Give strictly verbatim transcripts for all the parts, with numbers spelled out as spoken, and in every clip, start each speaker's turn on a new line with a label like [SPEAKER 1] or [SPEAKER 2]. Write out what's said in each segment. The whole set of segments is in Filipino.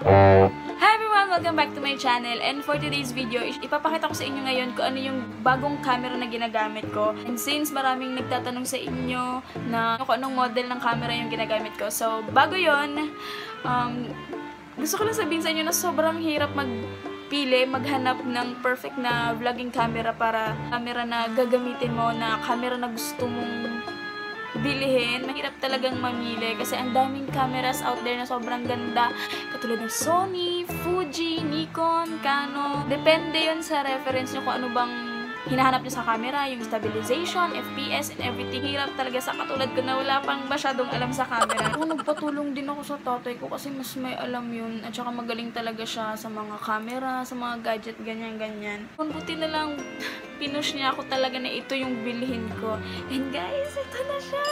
[SPEAKER 1] Hi everyone! Welcome back to my channel, and for today's video, ipapakita ko sa inyo ngayon kung ano yung bagong camera na ginagamit ko. And since maraming nagtatanong sa inyo na kung anong model ng camera yung ginagamit ko, so bago yon, um, gusto ko lang sabihin sa inyo na sobrang hirap magpili, maghanap ng perfect na vlogging camera para camera na gagamitin mo, na camera na gusto mong bilihin. Mahirap talagang mamili kasi ang daming cameras out there na sobrang ganda, katulad ng Sony, Fuji, Nikon, Canon. Depende yun sa reference nyo kung ano bang hinahanap nyo sa camera, yung stabilization, F P S, and everything. Hirap talaga sa katulad ko na wala pang masyadong alam sa camera. Ako, nagpatulong din ako sa tatay ko kasi mas may alam yun, at saka magaling talaga siya sa mga camera, sa mga gadget, ganyan-ganyan. Kung buti na lang pinush niya ako talaga na ito yung bilhin ko. And guys, ito na siya!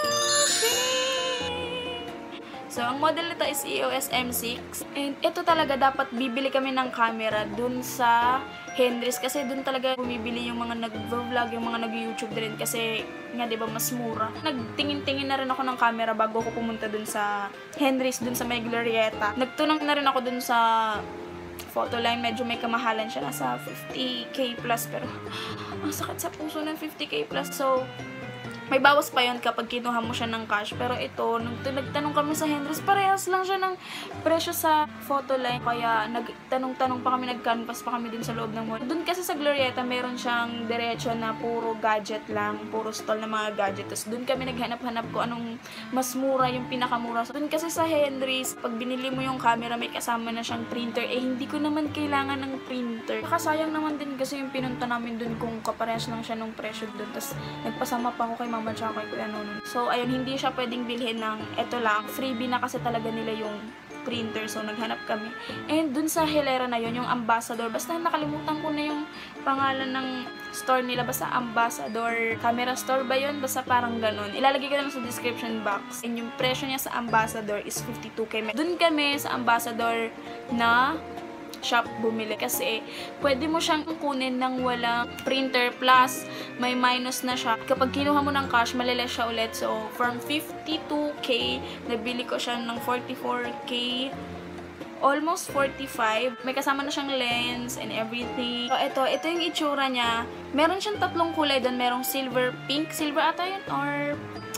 [SPEAKER 1] So, ang model nito is E O S M six. And ito talaga, dapat bibili kami ng camera dun sa Henry's. Kasi dun talaga bumibili yung mga nag-vlog, yung mga nag-YouTube din. Kasi nga, diba, mas mura. Nagtingin-tingin na rin ako ng camera bago ako pumunta dun sa Henry's, dun sa may Glorieta. Nagtunang na rin ako dun sa Photoline. Medyo may kamahalan siya, nasa fifty K plus. Pero, ang sakit sa puso ng fifty K plus. So, may bawas pa yun kapag kinuha mo siya ng cash. Pero ito, nung nagtanong kami sa Henry's, parehas lang siya ng presyo sa Photoline. Kaya nagtanong-tanong pa kami, nag-canvas pa kami din sa loob ng mall. Doon kasi sa Glorieta, meron siyang diretso na puro gadget lang, puro stall na mga gadget. Tapos doon kami naghanap-hanap ko anong mas mura, yung pinakamura. So, doon kasi sa Henry's, pag binili mo yung camera, may kasama na siyang printer. Eh, hindi ko naman kailangan ng printer. Kasayang naman din kasi yung pinunta namin doon kung kaparehas lang siya ng presyo doon. Tapos nagpasama pa ako kay mama tsaka kay kuya nonon. So, ayun, hindi siya pwedeng bilhin ng eto lang. Freebie na kasi talaga nila yung printer. So, naghanap kami. And dun sa Hilera na yun, yung Ambassador. Basta nakalimutan ko na yung pangalan ng store nila. Basta Ambassador Camera Store ba yun? Basta parang ganun. Ilalagay ko lang sa description box. And yung presyo niya sa Ambassador is fifty-two K. Dun kami sa Ambassador na shop bumili kasi pwede mo siyang kunin ng walang printer, plus may minus na siya. Kapag kinuha mo ng cash, maliles siya ulit. So, from fifty-two K, nabili ko siya ng forty-four K, almost forty-five. May kasama na siyang lens and everything. So, ito, ito yung itsura niya. Meron siyang tatlong kulay doon. Merong silver, pink, silver ata yun, or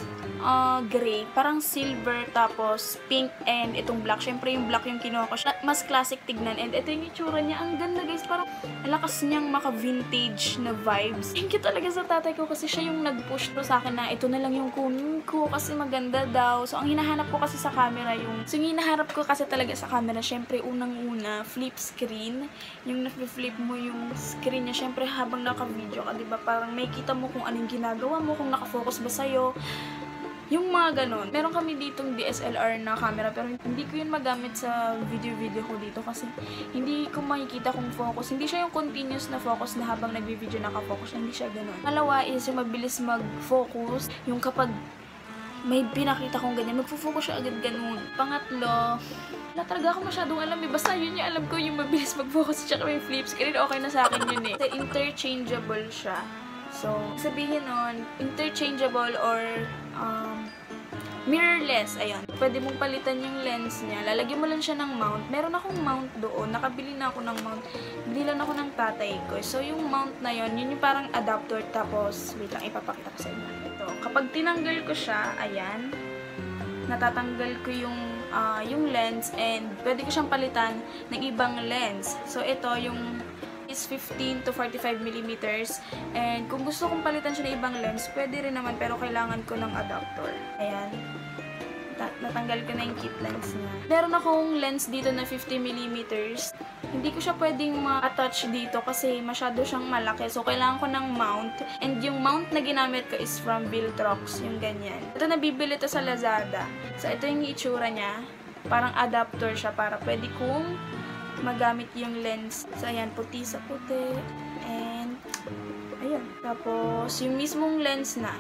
[SPEAKER 1] Uh, gray, parang silver, tapos pink, and itong black. Syempre yung black yung kinuha ko siya. Mas classic tignan. And ito yung itsura niya. Ang ganda guys. Parang lakas niyang maka-vintage na vibes. Thank you talaga sa tatay ko kasi siya yung nag-push to sa akin na ito na lang yung kunin ko kasi maganda daw. So, ang hinahanap ko kasi sa camera yung... So, yung hinahanap ko kasi talaga sa camera, syempre unang-una, flip screen. Yung na-flip mo yung screen niya. Syempre habang naka-video ka, diba? Parang may kita mo kung anong ginagawa mo, kung nakafocus ba sa'yo. Yung mga ganon. Meron kami ditong D S L R na camera, pero hindi ko yun magamit sa video-video ko dito kasi hindi ko makikita kung focus. Hindi siya yung continuous na focus na habang nagbi-video nakafocus. Hindi siya ganon. Malawa is yung mabilis mag-focus. Yung kapag may pinakita kong ganyan, magfo-focus siya agad ganon. Pangatlo, wala talaga ako masyadong alam eh. Basta yun yung alam ko, yung mabilis mag-focus at may flip screen. Okay na sa akin yun eh. Kasi interchangeable siya. So, sabihin nun, interchangeable or um, mirrorless, ayun. Pwede mong palitan yung lens niya. Lalagyan mo lang siya ng mount. Meron akong mount doon. Nakabili na ako ng mount. Bili lang ako ng tatay ko. So, yung mount na yun, yun yung parang adapter. Tapos, wait lang, ipapakita ko sa inyo. Ito. Kapag tinanggal ko siya, ayan, natatanggal ko yung, uh, yung lens, and pwede ko siyang palitan ng ibang lens. So, ito, yung is fifteen to forty-five millimeters. And kung gusto kong palitan siya ng ibang lens, pwede rin naman, pero kailangan ko ng adapter. Ayan. Natanggal ko na yung kit lens niya. Meron akong lens dito na fifty millimeters. Hindi ko siya pwedeng ma-attach dito kasi masyado siyang malaki. So, kailangan ko ng mount. And yung mount na ginamit ko is from Viltrox. Yung ganyan. Ito, nabibili ito sa Lazada. So, ito yung itsura niya. Parang adapter siya para pwede kong magamit yung lens. So, ayan, puti sa puti. And, ayun. Tapos, yung mismong lens na.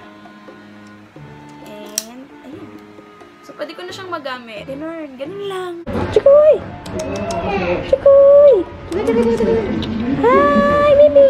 [SPEAKER 1] And, ayun. So, pwede ko na siyang magamit. Ganun, ganun lang. Chikoy! Chikoy! Hi, baby!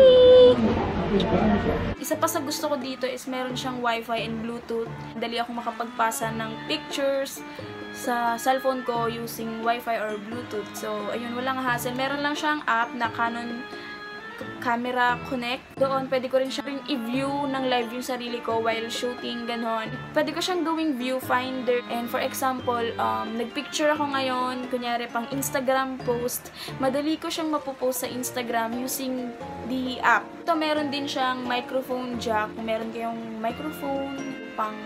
[SPEAKER 1] Isa pa sa gusto ko dito is meron siyang wifi and bluetooth. Dali ako makapagpasa ng pictures, sa cellphone ko using Wi-Fi or Bluetooth. So, ayun, walang hassle. Meron lang siyang app na Canon Camera Connect. Doon, pwede ko rin siya rin i-view ng live yung sarili ko while shooting, ganon. Pwede ko siyang gawing viewfinder. And for example, um, nagpicture ako ngayon, kunyari pang Instagram post, madali ko siyang mapopost sa Instagram using the app. Ito, meron din siyang microphone jack. Meron kayong microphone pang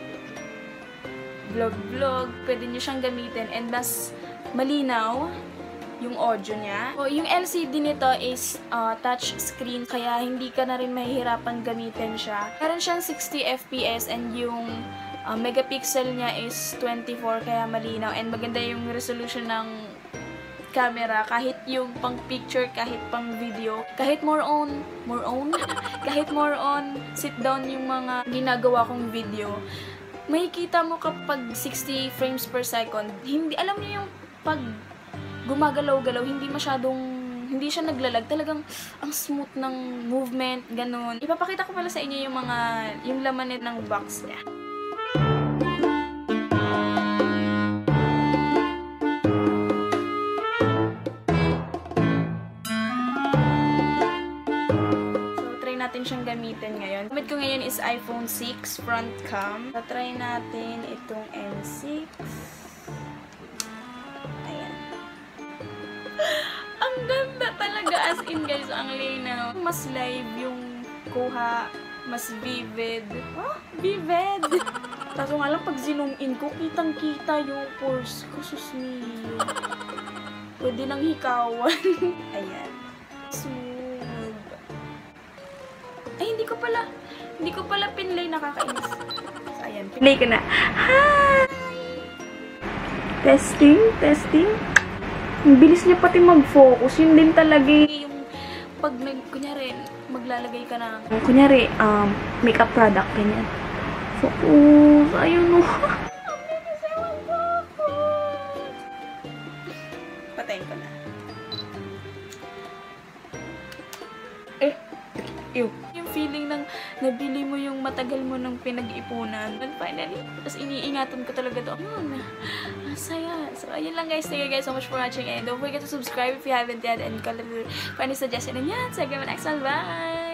[SPEAKER 1] vlog-vlog, pwede nyo siyang gamitin and mas malinaw yung audio niya. So, yung L C D nito is uh, touch screen, kaya hindi ka na rin mahihirapan gamitin siya. Meron siyang sixty F P S and yung uh, megapixel niya is twenty-four, kaya malinaw. And maganda yung resolution ng camera, kahit yung pang picture, kahit pang video, kahit more on, more on, kahit more on sit down yung mga ginagawa kong video. Makikita mo kapag sixty frames per second, hindi, alam niyo yung pag gumagalaw-galaw, hindi masyadong, hindi siya naglalag. Talagang, ang smooth ng movement, ganun. Ipapakita ko pala sa inyo yung mga, yung laman ng box niya. So, try natin siyang gamitin ngayon. Gamit ko ngayon is iPhone six front cam. So, try natin itong M six. Ang ganda talaga, as in guys, ang linaw. Mas live yung kuha, mas vivid. Oh, vivid! Kaso nga lang, pag zoom in ko, kitang-kita yung pores ko, susmiyo. Pwede nang hikawan. Ayan. Smooth. Ay, hindi ko pala, hindi ko pala pinlay, nakakainis. So, ayan. Pinlay ko na. Hi! Testing, testing. Ang bilis niya pati mag-focus. Yun din talaga yung pag nag, kunyari, maglalagay ka ng, kunyari, um, makeup product, ganyan. Focus. Ayun, no. Ang bilis niya mag-focus. Patayin ko na. Eh, ew. Yung feeling ng nabili mo yung matagal mo nang pinag-ipunan. And finally, tapos iniingatan ko talaga to. Ayun, masaya. So, ayun lang guys. Thank you guys so much for watching. And don't forget to subscribe if you haven't yet. And comment for any suggestion. And yan, sige, next one. Bye!